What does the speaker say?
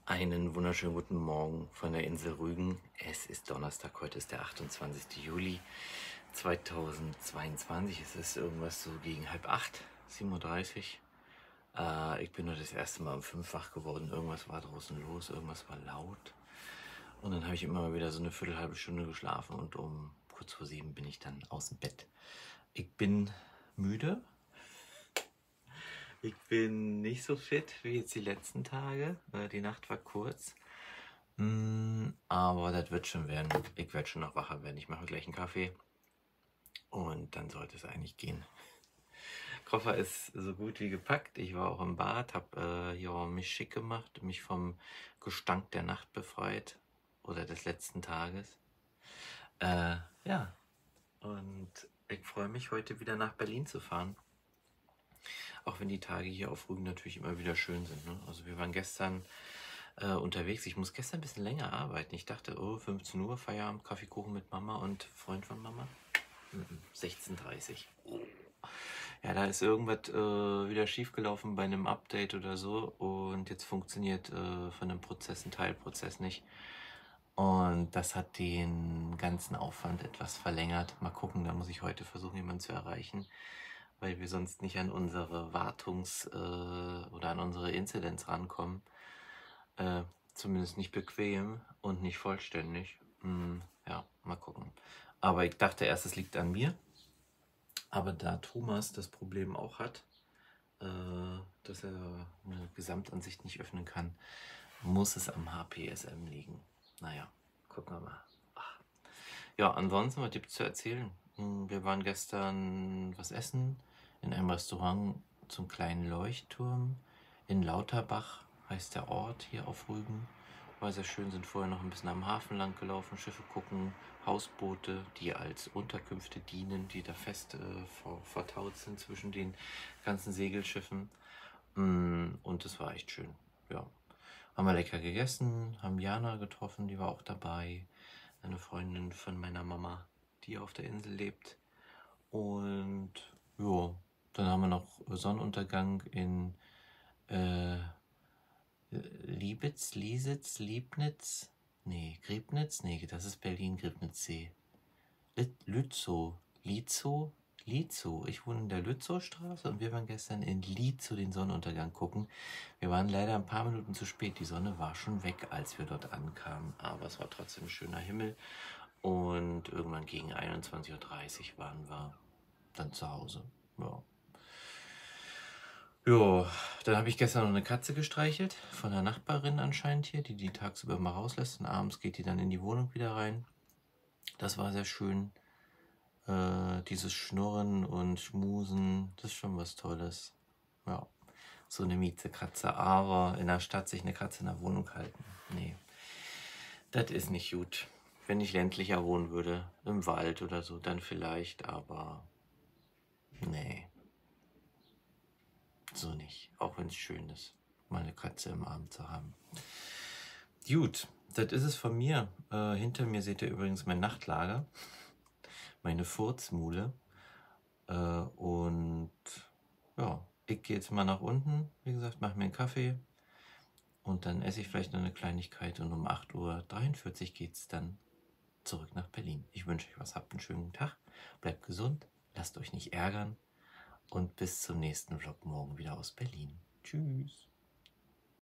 Einen wunderschönen guten Morgen von der Insel Rügen. Es ist Donnerstag, heute ist der 28. Juli 2022. Es ist irgendwas so gegen 7:30, 7:30 Uhr. Ich bin nur das erste Mal um 5 wach geworden. Irgendwas war draußen los, irgendwas war laut. Und dann habe ich immer mal wieder so eine halbe Stunde geschlafen und um kurz vor 7 bin ich dann aus dem Bett. Ich bin müde. Ich bin nicht so fit wie jetzt die letzten Tage. Die Nacht war kurz. Aber das wird schon werden. Ich werde schon noch wacher werden. Ich mache gleich einen Kaffee. Und dann sollte es eigentlich gehen. Koffer ist so gut wie gepackt. Ich war auch im Bad, habe mich schick gemacht, mich vom Gestank der Nacht befreit. Oder des letzten Tages. Ja. Und ich freue mich, heute wieder nach Berlin zu fahren. Auch wenn die Tage hier auf Rügen natürlich immer wieder schön sind. Ne? Also wir waren gestern unterwegs. Ich muss gestern ein bisschen länger arbeiten. Ich dachte, 15 Uhr, Feierabend, Kaffeekuchen mit Mama und Freund von Mama. 16:30 Uhr. Ja, da ist irgendwas wieder schiefgelaufen bei einem Update oder so. Und jetzt funktioniert von dem Prozess ein Teilprozess nicht. Und das hat den ganzen Aufwand etwas verlängert. Mal gucken, da muss ich heute versuchen, jemanden zu erreichen, weil wir sonst nicht an unsere oder an unsere Inzidenz rankommen. Zumindest nicht bequem und nicht vollständig. Ja, mal gucken. Aber ich dachte erst, es liegt an mir. Aber da Thomas das Problem auch hat, dass er eine Gesamtansicht nicht öffnen kann, muss es am HPSM liegen. Naja, gucken wir mal. Ja, ansonsten, was gibt es zu erzählen? Wir waren gestern was essen in einem Restaurant zum kleinen Leuchtturm in Lauterbach, heißt der Ort hier auf Rügen. War sehr schön, sind vorher noch ein bisschen am Hafen lang gelaufen, Schiffe gucken, Hausboote, die als Unterkünfte dienen, die da fest vertaut sind zwischen den ganzen Segelschiffen. Und es war echt schön, ja. Haben wir lecker gegessen, haben Jana getroffen, die war auch dabei. Eine Freundin von meiner Mama, die auf der Insel lebt. Und ja, dann haben wir noch Sonnenuntergang in Liebnitz? Nee, Griebnitz? Nee, das ist Berlin-Griebnitzsee. Lützow. Lietzow. Ich wohne in der Lützowstraße und wir waren gestern in Lietzow den Sonnenuntergang gucken. Wir waren leider ein paar Minuten zu spät. Die Sonne war schon weg, als wir dort ankamen. Aber es war trotzdem schöner Himmel. Und irgendwann gegen 21:30 Uhr waren wir dann zu Hause. Ja. Jo, dann habe ich gestern noch eine Katze gestreichelt, von der Nachbarin anscheinend hier, die tagsüber mal rauslässt und abends geht die dann in die Wohnung wieder rein. Das war sehr schön. Dieses Schnurren und Schmusen, das ist schon was Tolles. Ja, so eine Miezekatze, aber in der Stadt sich eine Katze in der Wohnung halten, nee, das ist nicht gut. Wenn ich ländlicher wohnen würde, im Wald oder so, dann vielleicht, aber nee, so nicht. Auch wenn es schön ist, mal eine Katze im Arm zu haben. Gut, das ist es von mir. Hinter mir seht ihr übrigens mein Nachtlager, meine Furzmule. Und ja, ich gehe jetzt mal nach unten, wie gesagt, mache mir einen Kaffee und dann esse ich vielleicht noch eine Kleinigkeit und um 8:43 Uhr geht es dann zurück nach Berlin. Ich wünsche euch was, habt einen schönen Tag, bleibt gesund, lasst euch nicht ärgern und bis zum nächsten Vlog morgen wieder aus Berlin. Tschüss.